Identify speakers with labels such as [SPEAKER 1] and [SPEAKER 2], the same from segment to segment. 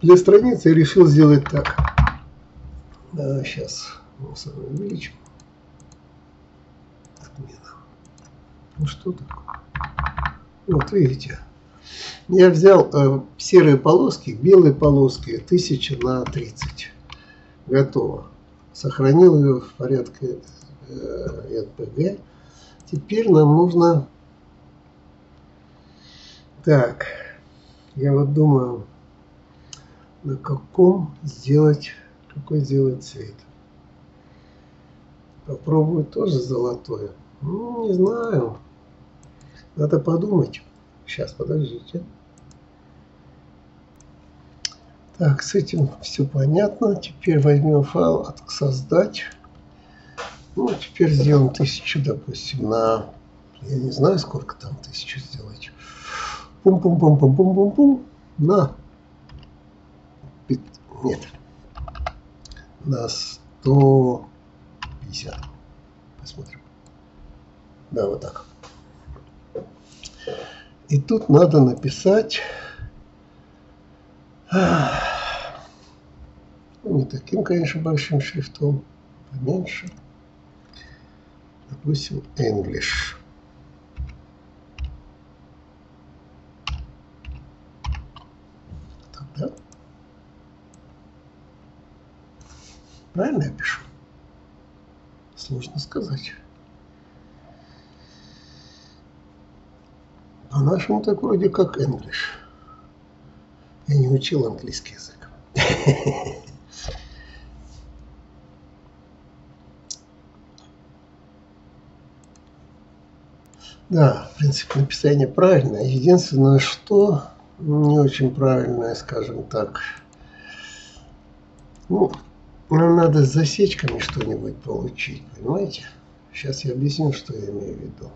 [SPEAKER 1] Для страницы я решил сделать так. Сейчас увеличим. Отмена. Ну что такое? Вот видите. Я взял серые полоски, белые полоски 1000 на 30. Готово. Сохранил ее в порядке JPG. Теперь нам нужно... Так, я вот думаю, на какой сделать цвет. Попробую тоже золотое. Ну, не знаю. Надо подумать. Сейчас, подождите. Так, с этим все понятно. Теперь возьмем файл создать. Ну, теперь сделаем 1000, допустим, на... Я не знаю, сколько там 1000 сделать. Пум-пум-пум-пум-пум-пум-пум. На... Нет. На 150. Посмотрим. Да, вот так. И тут надо написать... Не таким, конечно, большим шрифтом. Поменьше. Допустим, English. Тогда. Правильно я пишу? Сложно сказать. По-нашему так вроде как English. Я не учил английский язык. Да, в принципе, написание правильное. Единственное, что не очень правильное, скажем так. Ну, нам надо с засечками что-нибудь получить, понимаете? Сейчас я объясню, что я имею в виду.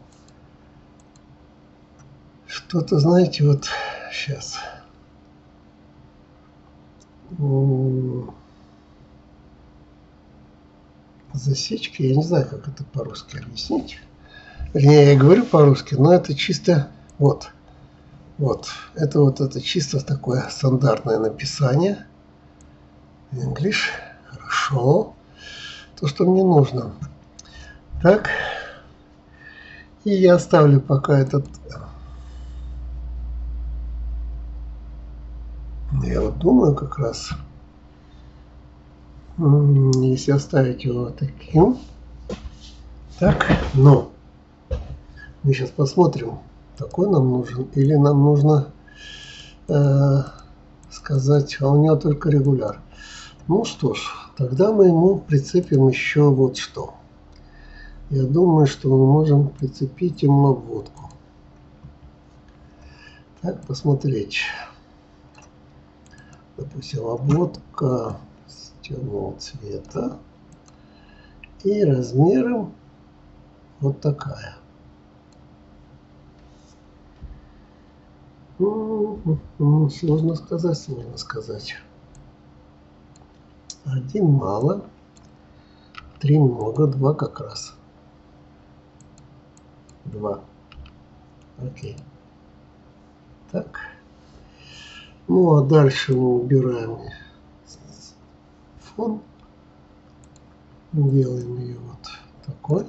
[SPEAKER 1] Что-то, знаете, вот сейчас. Засечки, я не знаю, как это по-русски объяснить. Вернее, я говорю по-русски, но это чисто вот. Это чисто такое стандартное написание. English. Хорошо. То, что мне нужно. Так. И я оставлю пока этот... Я вот думаю как раз, если оставить его таким. Так, но мы сейчас посмотрим, такой нам нужен или нам нужно сказать, а у него только регуляр. Ну что ж, тогда мы ему прицепим еще вот что. Я думаю, что мы можем прицепить ему обводку. Так, посмотреть. Допустим, обводка темного цвета и размером вот такая. Сложно сказать, сложно сказать. 1 мало, 3 много, 2 как раз. 2. Окей. Так. Ну, а дальше мы убираем фон. Делаем ее вот такой.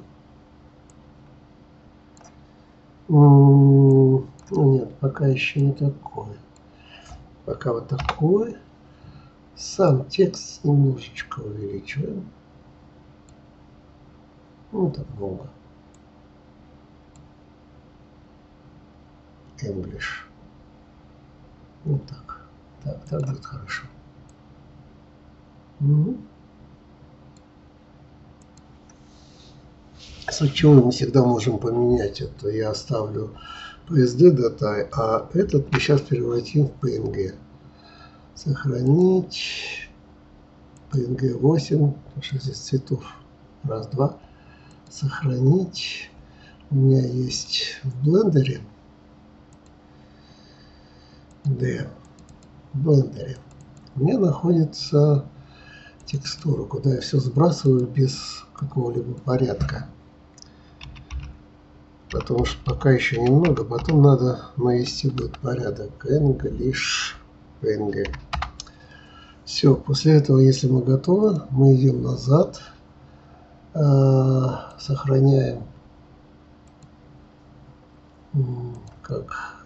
[SPEAKER 1] Ну, нет, пока еще не такой. Пока вот такой. Сам текст немножечко увеличиваем. Ну, так много. English. Вот так. Так будет хорошо. С чего мы всегда можем поменять это. Я оставлю PSD датай, а этот мы сейчас превратим в PNG. Сохранить. PNG 8, потому что здесь цветов. Раз, два. Сохранить. У меня есть в блендере. D. В блендере. У меня находится текстура, куда я все сбрасываю без какого-либо порядка. Потому что пока еще немного, потом надо навести будет порядок. English, PNG. Все, после этого, если мы готовы, мы идем назад, сохраняем как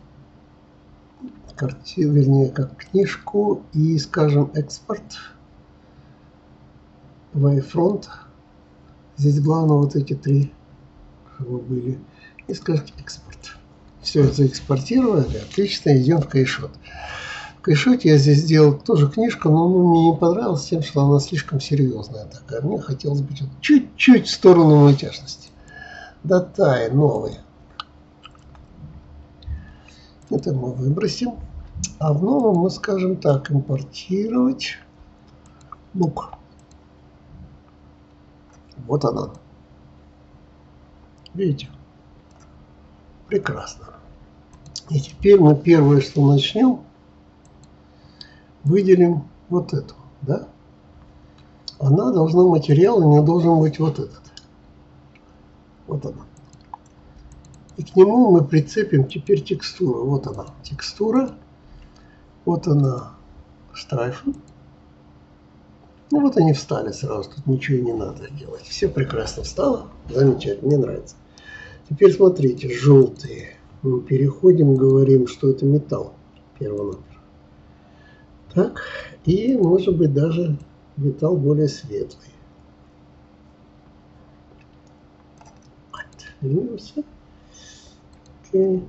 [SPEAKER 1] картину, вернее, как книжку, и скажем экспорт, Wavefront. Здесь главное вот эти три, чтобы были, и скажите экспорт. Все заэкспортировали, отлично, идем в Кейшот. В Кейшоте я здесь сделал тоже книжку, но мне не понравилось тем, что она слишком серьезная такая. Мне хотелось бы чуть-чуть в сторону мультяшности. Датаи новые. Это мы выбросим. А в новом мы, скажем так, импортировать лук. Вот она. Видите? Прекрасно. И теперь мы первое, что начнем, выделим вот эту, да? Она должна, материал у нее должен быть вот этот. Вот она. И к нему мы прицепим теперь текстуру. Вот она, текстура. Вот она, страйфы. Ну вот они встали сразу, тут ничего не надо делать. Все прекрасно встало, замечательно, мне нравится. Теперь смотрите, желтые. Мы переходим, говорим, что это металл. Перво-наперво. Так, и может быть даже металл более светлый. Вернемся. Окей.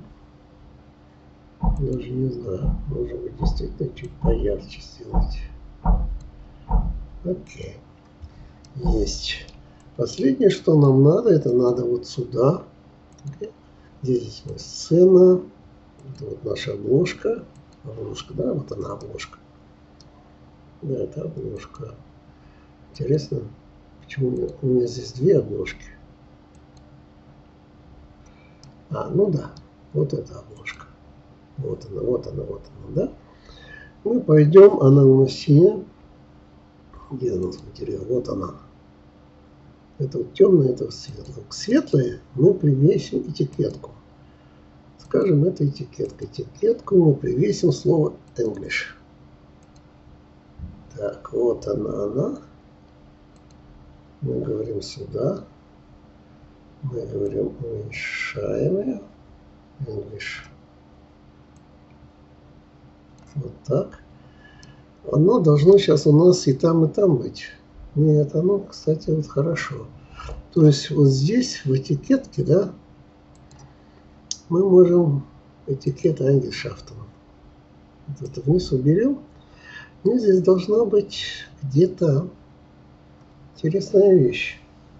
[SPEAKER 1] Даже не знаю, может быть действительно чуть поярче сделать. Окей. Есть. Последнее, что нам надо, это надо вот сюда. Okay. Здесь у нас сцена. Это вот наша обложка. Обложка, да, вот она обложка. Да, это обложка. Интересно, почему у меня здесь две обложки? А, ну да, вот эта обложка. Вот она, вот она, вот она, да? Мы пойдем, она у нас синяя. Где у нас материал? Вот она. Это вот темное, это светлое. К светлой мы привесим этикетку. Скажем, это этикетка. Этикетку мы привесим слово English. Так, вот она. Мы говорим сюда. Мы говорим уменьшаем ее. English. Вот так. Оно должно сейчас у нас и там быть. Нет, оно, кстати, вот хорошо. То есть вот здесь, в этикетке, да, мы можем этикета Ангельшафтен. Вот это вниз уберем. И здесь должна быть где-то интересная вещь.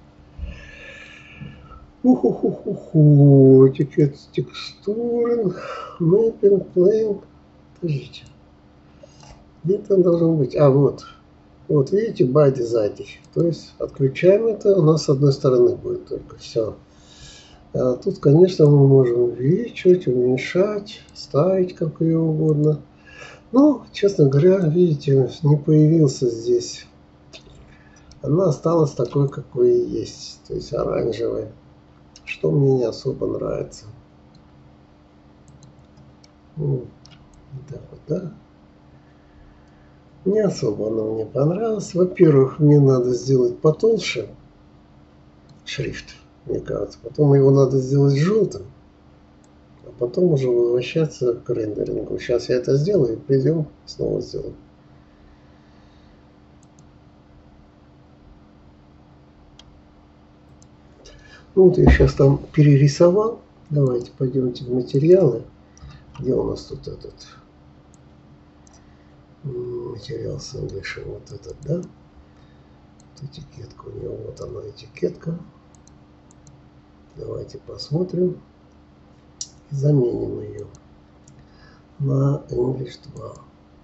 [SPEAKER 1] Этикет текстурен, мэппинг, плейн. Подождите. Где-то он должен быть. А, вот. Вот, видите, by design. То есть отключаем это, у нас с одной стороны будет только все. А тут, конечно, мы можем увеличивать, уменьшать, ставить как ее угодно. Но, честно говоря, видите, не появился здесь. Она осталась такой, какой и есть. То есть оранжевой. Что мне не особо нравится. Вот так вот, да? Не особо она мне понравилась. Во-первых, мне надо сделать потолще шрифт, мне кажется. Потом его надо сделать желтым. А потом уже возвращаться к рендерингу. Сейчас я это сделаю и придем, снова сделаем. Ну вот я сейчас там перерисовал. Давайте пойдемте в материалы. Где у нас тут этот материал с English? Вот этот, да? Вот этикетка у него. Вот она этикетка. Давайте посмотрим. И заменим ее на English 2.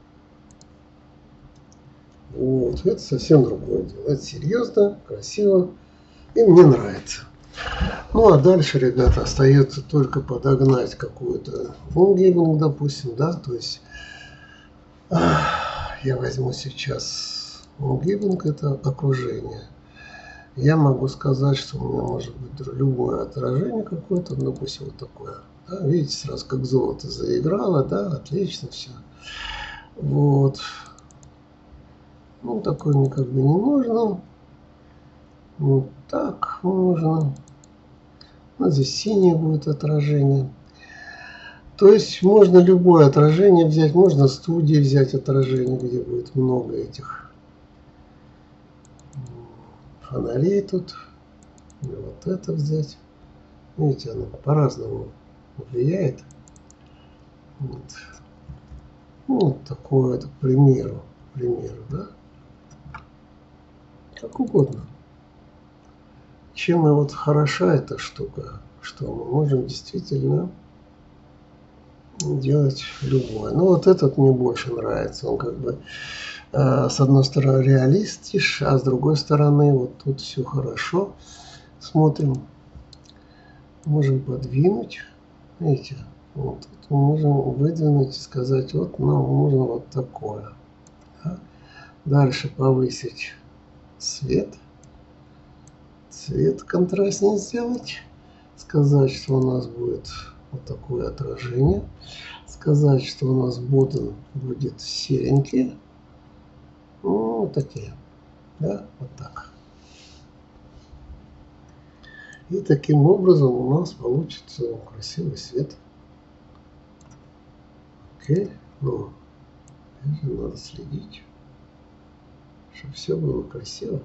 [SPEAKER 1] Вот. Это совсем другое дело. Это серьезно, красиво. И мне нравится. Ну а дальше, ребята, остается только подогнать какую-то фонгейминг, допустим, да, то есть я возьму сейчас фонгейминг, это окружение. Я могу сказать, что у меня может быть любое отражение какое-то, допустим, вот такое. Да, видите, сразу как золото заиграло, да, отлично все. Вот. Ну, такой мне как бы не нужно. Вот так можно. Ну, здесь синее будет отражение. То есть можно любое отражение взять. Можно студии взять отражение, где будет много этих фонарей тут. Или вот это взять. Видите, оно по-разному влияет. Вот. Ну, вот такое, это, к примеру, да? Как угодно. Чем и вот хороша эта штука, что мы можем действительно делать любое. Ну, вот этот мне больше нравится. Он как бы с одной стороны реалистиш, а с другой стороны вот тут все хорошо. Смотрим. Можем подвинуть. Видите, вот тут мы можем выдвинуть и сказать, вот нам нужно вот такое. Да? Дальше повысить свет. Цвет контрастнее сделать. Сказать, что у нас будет вот такое отражение. Сказать, что у нас будет серенький. Ну, вот такие. Да, вот так. И таким образом у нас получится красивый свет. Окей. Ну, надо следить, чтобы все было красиво.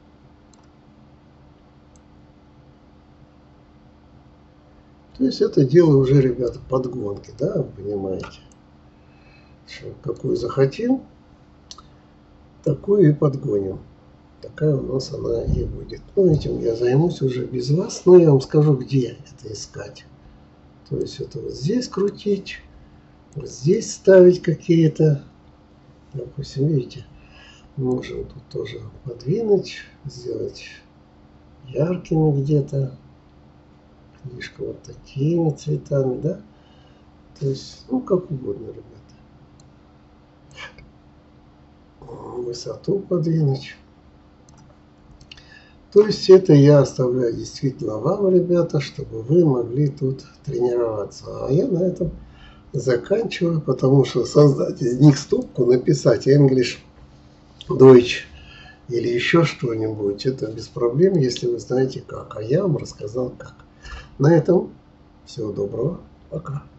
[SPEAKER 1] То есть это дело уже, ребята, подгонки, да, вы понимаете. Что, какую захотим, такую и подгоним. Такая у нас она и будет. Ну, этим я займусь уже без вас, но я вам скажу, где это искать. То есть это вот здесь крутить, вот здесь ставить какие-то, допустим, видите, можем тут тоже подвинуть, сделать яркими где-то, книжка вот такими цветами, да. То есть, ну, как угодно, ребята. Высоту подвинуть. То есть это я оставляю действительно вам, ребята, чтобы вы могли тут тренироваться. А я на этом заканчиваю, потому что создать из них стопку, написать English, Deutsch или еще что-нибудь, это без проблем, если вы знаете как. А я вам рассказал как. На этом всего доброго. Пока.